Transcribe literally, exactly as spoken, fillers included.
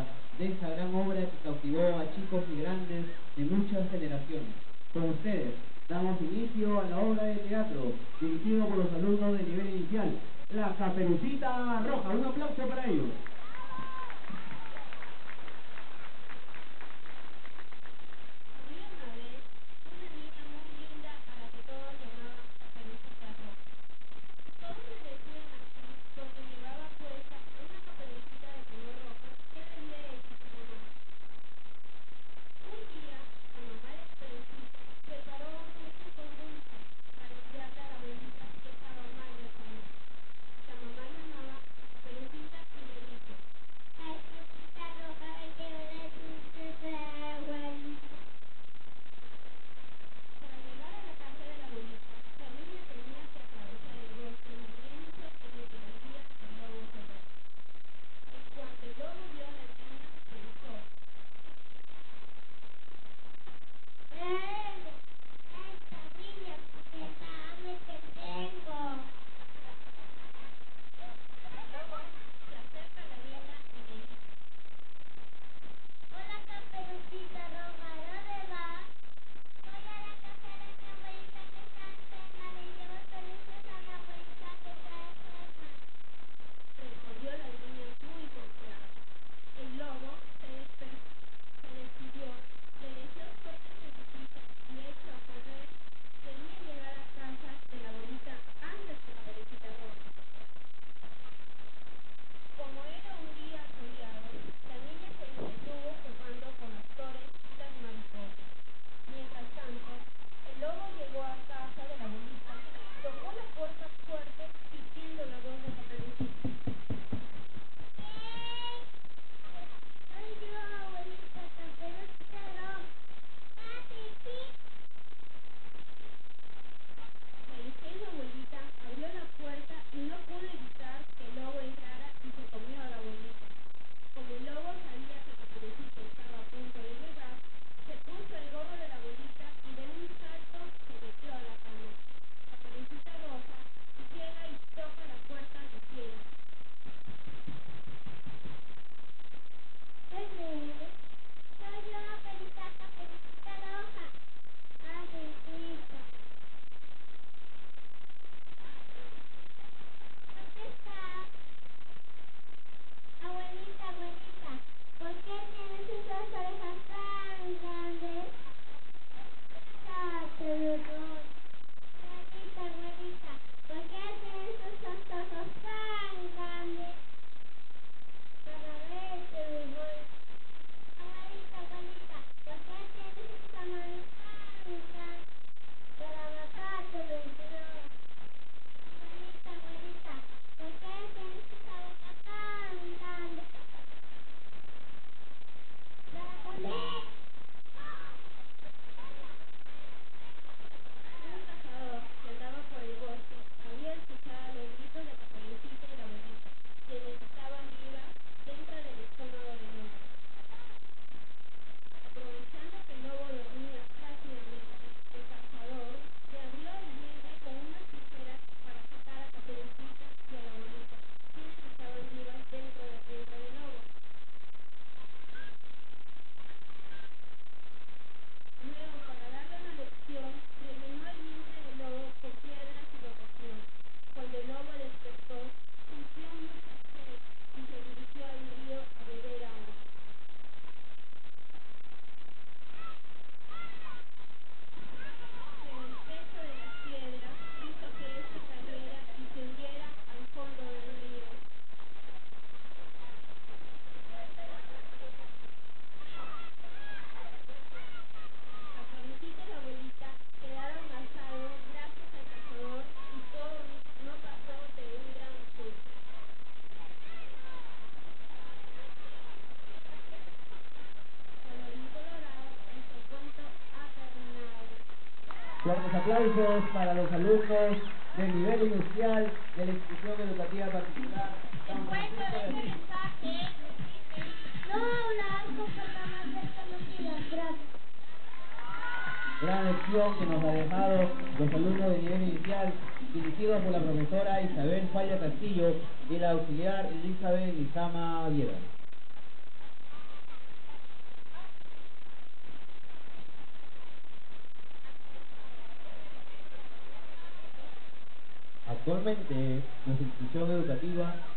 palabra de esta gran obra que cautivó a chicos y grandes de muchas generaciones. Con ustedes damos inicio a la obra de teatro dirigido por los alumnos de nivel inicial, La Caperucita Roja. Un aplauso para ellos. Fuertes aplausos para los alumnos del nivel inicial de la institución educativa particular. Encuentro de este mensaje no hablar con personas desconocidas. Gracias. Gran lección que nos ha dejado los alumnos de nivel inicial, dirigidos por la profesora Isabel Falla Castillo y la auxiliar Elizabeth Lizama Viera. Actualmente, nuestra institución educativa